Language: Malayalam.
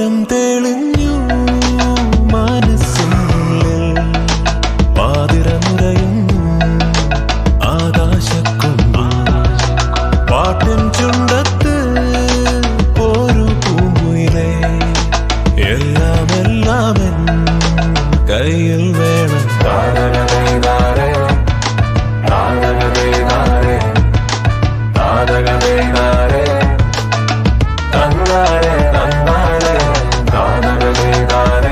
പകലും തെളിഞ്ഞു മനസ്സിനുള്ളിൽ പാതിരമുറയും ആകാശക്കൊമ്പിൽ പാട്ടിൻ ചുണ്ടത്ത് ഒരു പൂങ്കുയിലേ എല്ലാം എല്ലാം കയ്യിൽ